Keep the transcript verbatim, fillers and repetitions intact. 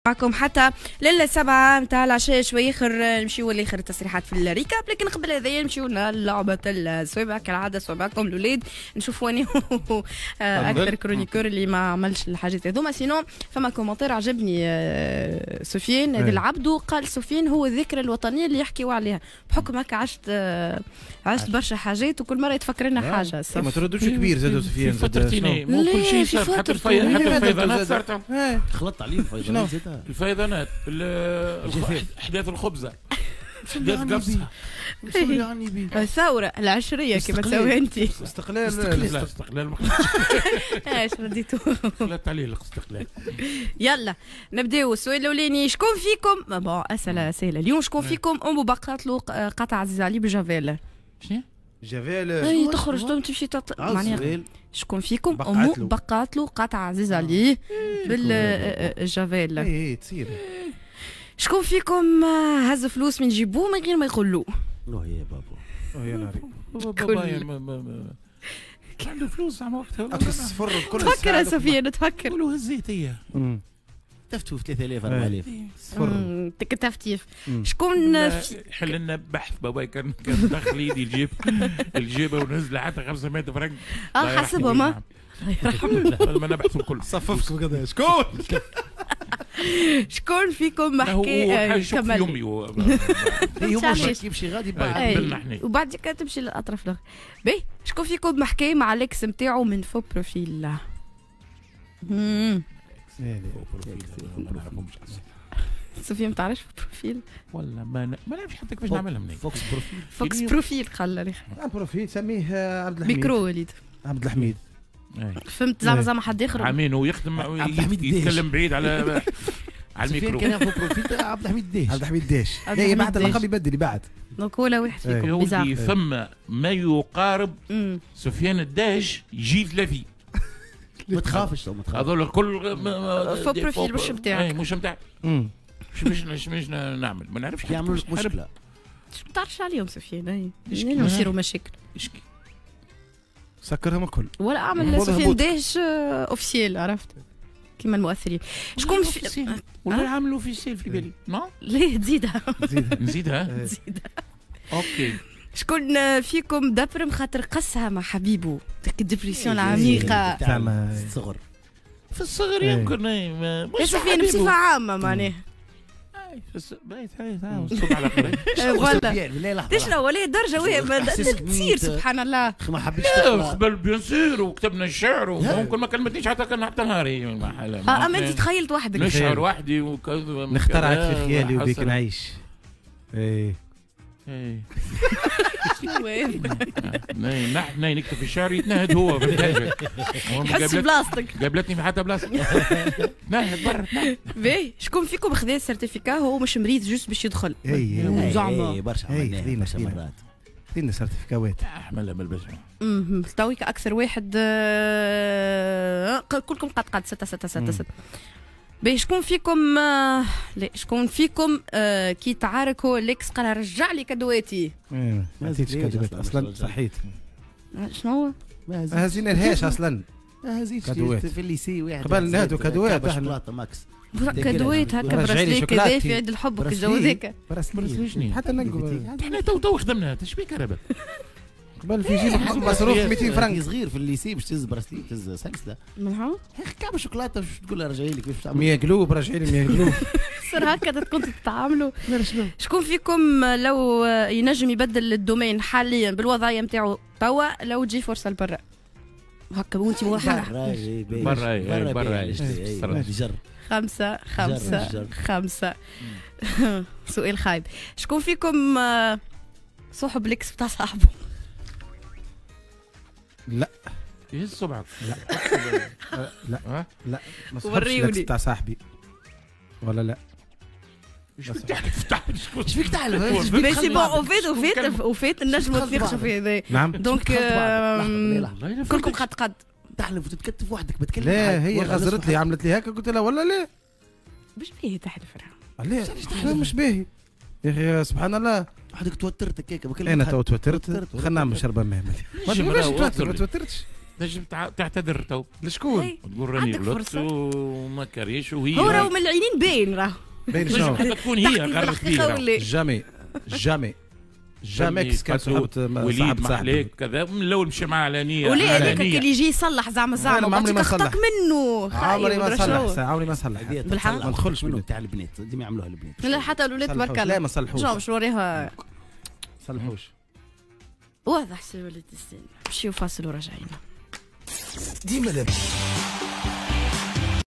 معكم حتى للسبعة متاع العشاء شوي اخر نمشيو لاخر التصريحات في الريكاب، لكن قبل هذايا نمشيو للعبة السوابع كالعادة. سوابعكم الاولاد نشوفوا اني اكثر كرونيكور اللي ما عملش الحاجات هذوما. سينو فما كومنتير عجبني سفيان هذا العبد، قال سفيان هو الذكرى الوطنية اللي يحكيوا عليها بحكم هكا عشت عشت برشا حاجات وكل مرة يتفكر لنا حاجة. ما تردوش كبير زادوا سفيان فترتيني مو كل شيء صار، حتى الفيضانات صارت خلطت عليه الفيضانات زادها الفيضانات احداث الخبزه احداث قفصه الثورة العشرية كما تسوي انت. استقلال استقلال استقلال ايش رديتو خلطت عليه الاستقلال. يلا نبداو. السؤال الاولاني شكون فيكم بون اسئله سهله اليوم، شكون فيكم ام بقات له قطع عزيز علي بجافيل؟ شنو جافيل اي تخرج تم تمشي معناها شكون فيكم ام بقات له قطع عزيز علي بالجافيل؟ اي تصير. شكون فيكم هز فلوس من جيبوه من غير ما يقول له؟ لا يا بابا اه يا ناري بابا عنده فلوس عم وقتها الصفر كل تفكر يا سفيان تفكر قولوا هزيت هي تفتوا في ثلاثة آلاف أربعة آلاف صفر تفتيف. شكون حل لنا بحث بابا كان كان دخل يدي الجيب الجيبه ونزل حتى خمسمائة فرنك اه حسبهم ها الحمد لله ما نبحث الكل صففت كذا. شكون شكون فيكم محكي كمل يومي هو مش يمشي غادي بعد وبعد كده تمشي للاطراف الاخرى. باهي شكون فيكم محكي مع الاكس نتاعو من فو بروفيل؟ امم سفيان ما تعرفش بروفيل ولا ما ما نعرفش حتى كيفاش نعملها منين. فوكس بروفيل فوكس بروفيل قال لي بروفيل سميه عبد الحميد ميكرو وليد عبد الحميد. فهمت زعما زعما حد اخر عامين ويخدم يتكلم بعيد على على الميكرو. كان ياخذ بروفيل عبد الحميد داش عبد الحميد داش هي بعد اللقب يبدل بعد. دونك ولا واحد فيكم بزاف ثم ما يقارب سفيان الداش جيل ثلاثي. ما تخافش ما تخافش هذول الكل فو بروفيل مش نتاعك. اي مش نتاعك. مش مش مش نعمل ما نعرفش يعملوا لك مشكله. ما تعرفش عليهم سفيان. اي يصيروا مشاكل. اشكي سكرهم الكل ولا اعمل سفيان داش اوفيسيال عرفت كيما المؤثرين. شكون في ولا عامل اوفيسيال في بالي نو ليه تزيدها نزيدها نزيدها اوكي. شكون فيكم دبرم خاطر قسها مع حبيبه ديك الدبريسيون العميقه تاع الصغر؟ في الصغر يمكن مش سفيان بصفه عامه معناها بايت هاي الصبح على خير. والله تشنو ولا درجه وين تصير سبحان الله. ما حبيتش قبل بيان سور وكتبنا الشعر وممكن ما كلمتنيش حتى كان حتى نهاري اه اما انت تخيلت وحدك نشعر وحدي وكذا نخترعك في خيالي وبيك نعيش. ايه ايه نحن نكتب في الشعر يتنهد هو بالحاجه حس بلاصتك قابلتني في حتى بلاصتك نهد برا. باهي شكون فيكم خذا السيرتيفيكا هو مش مريض جوست باش يدخل؟ اي زعما برشا عملناها برشا مرات خذينا سيرتيفيكاوات احملها بالبشر. امم تويك اكثر واحد كلكم قد قد ستة ستة ستة ستة. باهي شكون فيكم لا شكون فيكم آه كي تعاركوا الاكس قال رجع لي كادواتي؟ ما عطيتش كادوات اصلا صحيت. شنو ما هزينا لهاش اصلا. ما هزيتش في الليسي واحد قبل نهدوا كادوات شوكولاته ماكس كادوات هكا براسلي كذا في عيد الحب الجو ذاك براسلي حتى نلقوا احنا تو تو خدمنا تشبيك ربا قبل في جيب مصروف مئتين فرنك صغير في الليسي باش تهز براسلي تهز سلسله منها اخي كعبه شوكولاته باش تقول لها رجعي لي كيفاش تعمل مية قلوب رجعي لي مية قلوب صار هكا كنتوا تتعاملوا. شكون فيكم لو ينجم يبدل الدومين حاليا بالوضعيه نتاعو توا لو تجي فرصه لبرا هكا وانت واحد برا برا جر خمسة خمسة خمسة. سؤال خايب. شكون فيكم صاحب الاكس بتاع صاحبه؟ لا يهز صبعك. لا لا لا ما صاحبش الاكس بتاع صاحبي ولا لا. ايش فيك تحلف تحلف ايش فيك تحلف بس سي بون وفات وفات وفات النجم تناقشوا في هذا. نعم دونك كلكم قد قد تحلف وتتكتف وحدك بتكلم. لا هي غزرت لي عملت لي هكا قلت لها ولا لا مش باهي تحلف راه. لا مش باهي يا اخي سبحان الله. وحدك توترت هكاك انا تو توترت خلينا نعمل شربه مهمه. ما توترتش تنجم تعتذر تو لشكون؟ تقول راني غلطت وما كريش وهي هو راهو من العينين باين راهو باين شنو؟ تكون هي غلطت فيه جامي جامي جامي كيس كان صاحب وليد محليك كذا من الاول مشى مع علانيه وليه هذاك اللي يجي يصلح زعما زعما عمري ما صلح منه عمري ما صلح عمري ما صلح بالحق ما ندخلش منه تاع البنات ديما يعملوها البنات لا حتى الولاد تبارك الله لا ما صلحوش باش نوريها صلحوش واضح سي وليد السن نمشيو فاصل وراجعين ديما لاباس